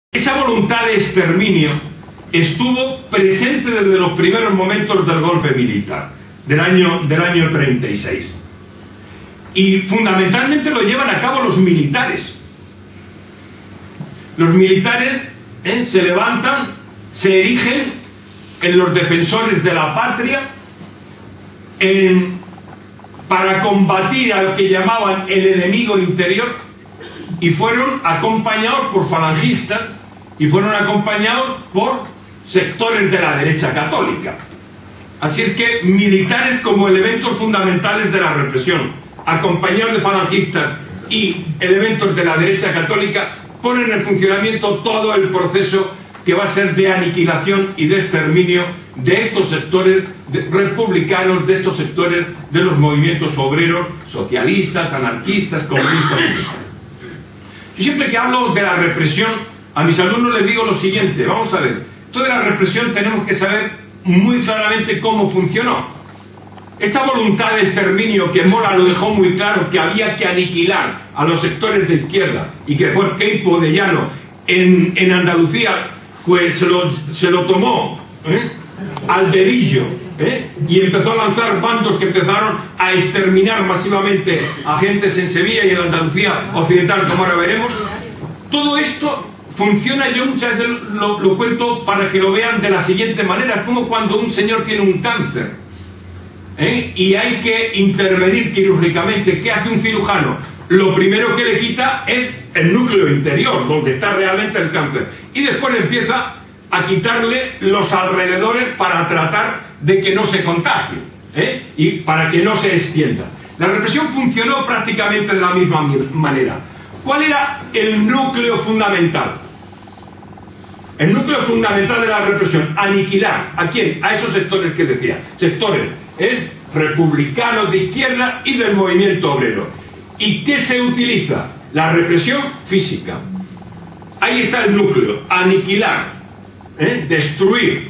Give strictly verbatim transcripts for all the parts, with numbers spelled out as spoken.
Esa voluntad de exterminio estuvo presente desde los primeros momentos del golpe militar, del año, del año treinta y seis. Y fundamentalmente lo llevan a cabo los militares. Los militares ¿eh? se levantan, se erigen en los defensores de la patria, en, para combatir a lo que llamaban el enemigo interior, y fueron acompañados por falangistas y fueron acompañados por sectores de la derecha católica. Así es que militares como elementos fundamentales de la represión, acompañados de falangistas y elementos de la derecha católica, ponen en funcionamiento todo el proceso que va a ser de aniquilación y de exterminio de estos sectores de republicanos, de estos sectores de los movimientos obreros, socialistas, anarquistas, comunistas. Yo siempre que hablo de la represión, a mis alumnos les digo lo siguiente: vamos a ver, toda la represión tenemos que saber muy claramente cómo funcionó. Esta voluntad de exterminio, que Mora lo dejó muy claro, que había que aniquilar a los sectores de izquierda, y que por Queipo de Llano en, en Andalucía pues se lo, se lo tomó ¿eh? al dedillo ¿eh? y empezó a lanzar bandos que empezaron a exterminar masivamente a gentes en Sevilla y en Andalucía occidental, como ahora veremos. Todo esto funciona, yo muchas veces lo, lo cuento para que lo vean de la siguiente manera: es como cuando un señor tiene un cáncer ¿eh? y hay que intervenir quirúrgicamente. ¿Qué hace un cirujano? Lo primero que le quita es el núcleo interior, donde está realmente el cáncer, y después empieza a quitarle los alrededores para tratar de que no se contagie ¿eh? y para que no se extienda. La represión funcionó prácticamente de la misma manera. ¿Cuál era el núcleo fundamental? El núcleo fundamental de la represión: aniquilar. ¿A quién? A esos sectores que decía, sectores ¿eh? republicanos de izquierda y del movimiento obrero. ¿Y qué se utiliza? La represión física. Ahí está el núcleo: aniquilar, ¿eh? destruir.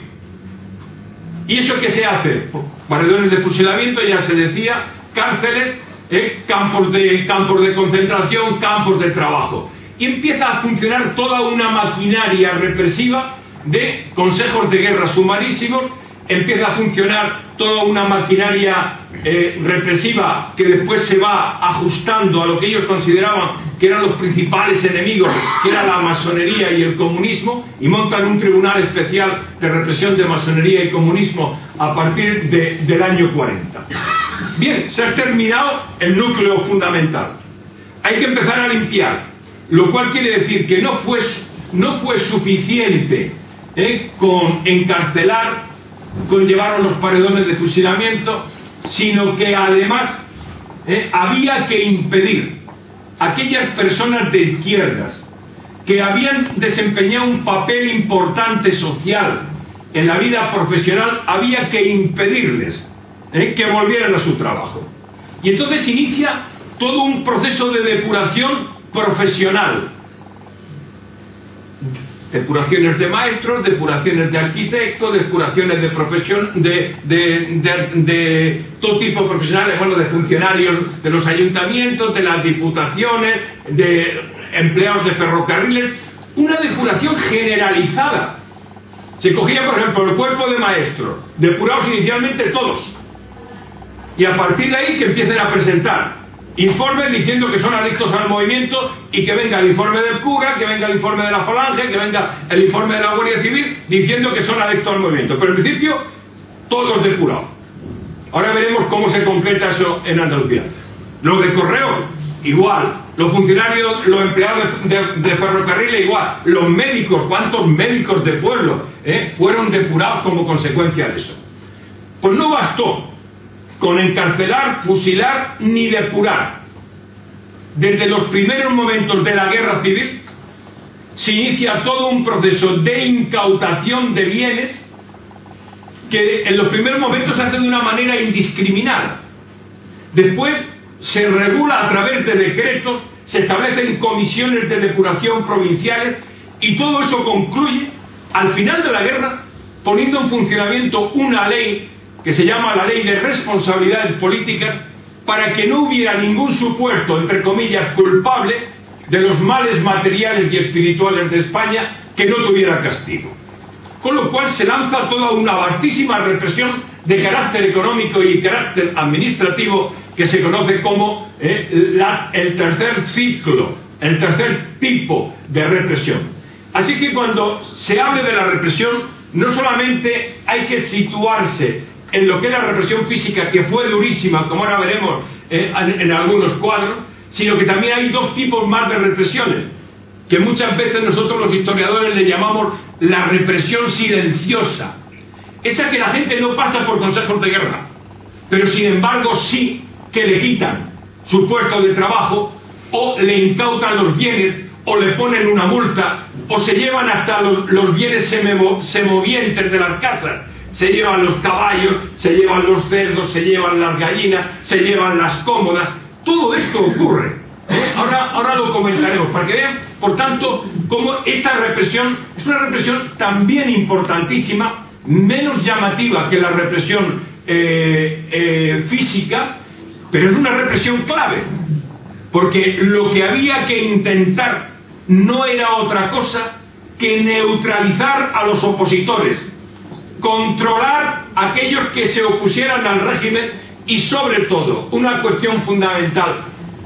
¿Y eso qué se hace? Paredones de fusilamiento, ya se decía, cárceles, ¿eh? campos de, campos de concentración, campos de trabajo. Y empieza a funcionar toda una maquinaria represiva de consejos de guerra sumarísimos. Empieza a funcionar toda una maquinaria eh, represiva que después se va ajustando a lo que ellos consideraban que eran los principales enemigos, que era la masonería y el comunismo, y montan un tribunal especial de represión de masonería y comunismo a partir de, del año cuarenta. Bien, se ha exterminado el núcleo fundamental. Hay que empezar a limpiar, lo cual quiere decir que no fue, no fue suficiente eh, con encarcelar, con llevar a los paredones de fusilamiento, sino que además eh, había que impedir a aquellas personas de izquierdas que habían desempeñado un papel importante social en la vida profesional, había que impedirles eh, que volvieran a su trabajo. Y entonces inicia todo un proceso de depuración profesional. Depuraciones de maestros, depuraciones de arquitectos, depuraciones de profesión, de, de, de, de todo tipo de profesionales, bueno, de funcionarios de los ayuntamientos, de las diputaciones, de empleados de ferrocarriles. Una depuración generalizada. Se cogía, por ejemplo, el cuerpo de maestros, depurados inicialmente todos, y a partir de ahí que empiecen a presentar informes diciendo que son adictos al movimiento, y que venga el informe del cura, que venga el informe de la falange, que venga el informe de la Guardia Civil diciendo que son adictos al movimiento. Pero en principio, todos depurados. Ahora veremos cómo se concreta eso en Andalucía. Los de correo, igual. Los funcionarios, los empleados de, de, de ferrocarriles, igual. Los médicos, ¿cuántos médicos de pueblo eh, fueron depurados como consecuencia de eso? Pues no bastó con encarcelar, fusilar ni depurar. Desde los primeros momentos de la guerra civil se inicia todo un proceso de incautación de bienes que en los primeros momentos se hace de una manera indiscriminada. Después se regula a través de decretos, se establecen comisiones de depuración provinciales, y todo eso concluye al final de la guerra poniendo en funcionamiento una ley que se llama la Ley de Responsabilidades Políticas, para que no hubiera ningún supuesto, entre comillas, culpable de los males materiales y espirituales de España, que no tuviera castigo. Con lo cual se lanza toda una vastísima represión de carácter económico y carácter administrativo que se conoce como eh, la, el tercer ciclo, el tercer tipo de represión. Así que cuando se hable de la represión, no solamente hay que situarse en lo que es la represión física, que fue durísima, como ahora veremos eh, en, en algunos cuadros, sino que también hay dos tipos más de represiones, que muchas veces nosotros los historiadores le llamamos la represión silenciosa. Esa que la gente no pasa por consejos de guerra, pero sin embargo sí que le quitan su puesto de trabajo, o le incautan los bienes, o le ponen una multa, o se llevan hasta los, los bienes semovientes de las casas. Se llevan los caballos, se llevan los cerdos, se llevan las gallinas, se llevan las cómodas. Todo esto ocurre. ¿eh? Ahora, ahora lo comentaremos, para que vean, por tanto, cómo esta represión es una represión también importantísima, menos llamativa que la represión eh, eh, física, pero es una represión clave, porque lo que había que intentar no era otra cosa que neutralizar a los opositores, controlar a aquellos que se opusieran al régimen y, sobre todo, una cuestión fundamental,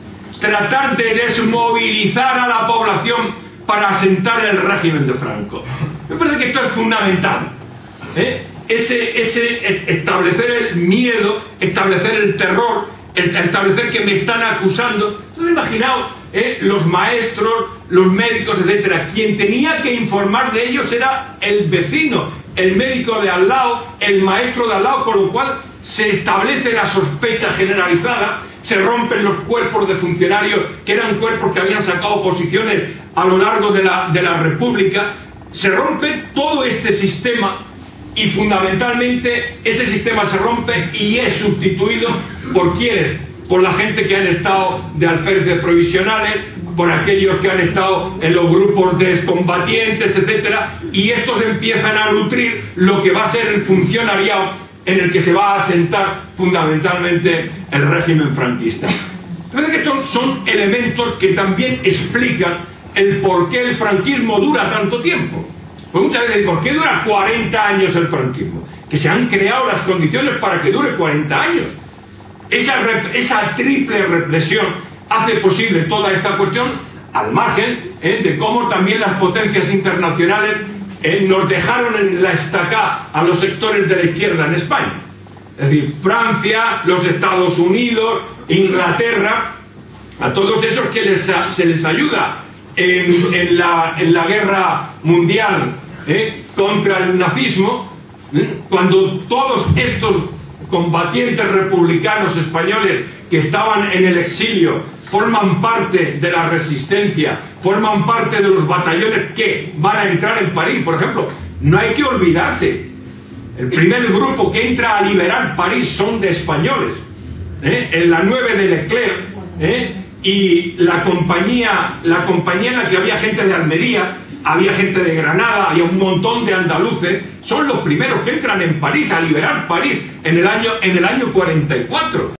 tratar de desmovilizar a la población para asentar el régimen de Franco. Me parece que esto es fundamental. ¿eh? Ese, ese establecer el miedo, establecer el terror, el, establecer que me están acusando. Entonces, imaginaos, ¿eh? los maestros, los médicos, etcétera. Quien tenía que informar de ellos era el vecino, el médico de al lado, el maestro de al lado, con lo cual se establece la sospecha generalizada, se rompen los cuerpos de funcionarios, que eran cuerpos que habían sacado posiciones a lo largo de la, de la República, se rompe todo este sistema y fundamentalmente ese sistema se rompe y es sustituido por ¿quién? Por la gente que han estado de alférezes provisionales, por aquellos que han estado en los grupos de excombatientes, etcétera, y estos empiezan a nutrir lo que va a ser el funcionariado en el que se va a asentar fundamentalmente el régimen franquista. Parece que estos son elementos que también explican el por qué el franquismo dura tanto tiempo. Pues muchas veces, ¿por qué dura cuarenta años el franquismo? Que se han creado las condiciones para que dure cuarenta años. Esa, esa triple represión hace posible toda esta cuestión, al margen eh, de cómo también las potencias internacionales eh, nos dejaron en la estacada a los sectores de la izquierda en España. Es decir, Francia, los Estados Unidos, Inglaterra, a todos esos que les, se les ayuda en, en, la, en la guerra mundial eh, contra el nazismo, eh, cuando todos estos combatientes republicanos españoles que estaban en el exilio forman parte de la resistencia, forman parte de los batallones que van a entrar en París. Por ejemplo, no hay que olvidarse, el primer grupo que entra a liberar París son de españoles, ¿eh? en la nueve de Leclerc, ¿eh? y la compañía, la compañía en la que había gente de Almería, había gente de Granada, había un montón de andaluces, son los primeros que entran en París a liberar París en el año, en el año cuarenta y cuatro.